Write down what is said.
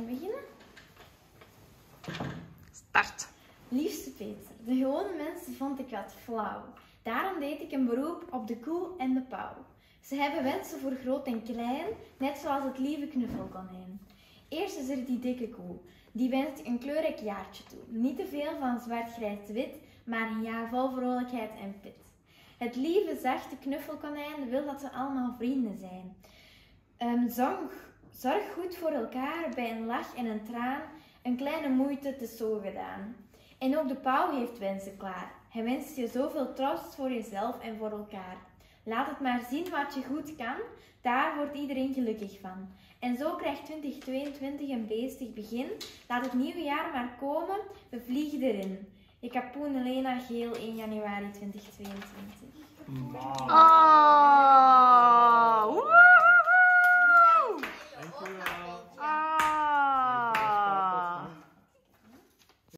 beginnen? Start. Liefste Peter, de gewone mensen vond ik wat flauw. Daarom deed ik een beroep op de koe en de pauw. Ze hebben wensen voor groot en klein, net zoals het lieve knuffelkonijn. Eerst is er die dikke koe. Die wenst een kleurrijk jaartje toe. Niet te veel van zwart, grijs, wit, maar een jaar vol vrolijkheid en pit. Het lieve, zachte knuffelkonijn wil dat ze allemaal vrienden zijn. Zorg goed voor elkaar bij een lach en een traan. Een kleine moeite, het is zo gedaan. En ook de pauw heeft wensen klaar. Hij wenst je zoveel troost voor jezelf en voor elkaar. Laat het maar zien wat je goed kan, daar wordt iedereen gelukkig van. En zo krijgt 2022 een beestig begin. Laat het nieuwe jaar maar komen, we vliegen erin. Ik heb Poen Elena Geel 1 januari 2022. Oh,